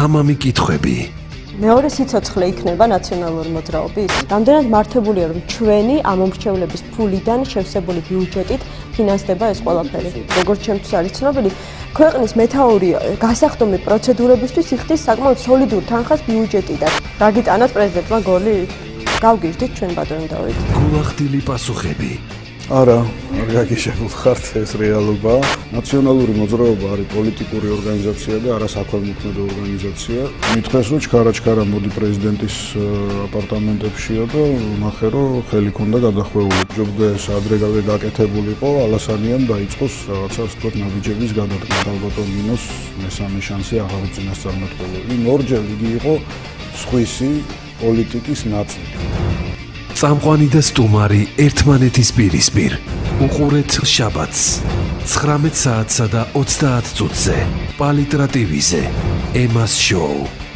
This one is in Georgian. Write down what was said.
თამამი კითხვები. მეორე სიცოცხლე იქნება ნაციონალური მოძრაობის? რამდენად მართებულია, რომ ჩვენი ამომრჩევლების ფულიდან შევსებული ბიუჯეტით ფინანსდება ეს ყველაფერი? როგორც ჩემთვის არის ცნობილი, ქვეყნის მეთაური გასახდომი პროცედურებისთვის იხდის საკმაოდ სოლიდურ თანხას ბიუჯეტიდან. დაგიტანოთ პრეზიდენტმა გოლი? გავგიჟდით ჩვენ ბატონო დავით. გულახდილი პასუხები. არა, არ გაგიშებულ ხართ ეს რეალობა. ნაციონალური მოძრაობა არის პოლიტიკური ორგანიზაცია და არა საქველმოქმედო ორგანიზაცია. მithეს რომ ჩქარა მოდი პრეზიდენტის აპარტამენტებშია და ნახე რომ ხელი ქონდა გადახვეული. ჯობდა ეს ადრე გაკეთებულიყო, ალასანიამ დაიწყოს რაღაცა ასე ვთქვათ ნაბიჯების გადადგმა. ალბათ მინოს მესამე შანსი აღარ უწინასწარმეტყველო. იმ ორჯერ იგი იყო სხვისი პოლიტიკის ნაწილი. წამყვანი და სტუმარი ერთმანეთის პირისპირ. უყურეთ შაბათს 19 საათსა და 30 წუთზე პალიტრა ტივიზე ემას შოუ.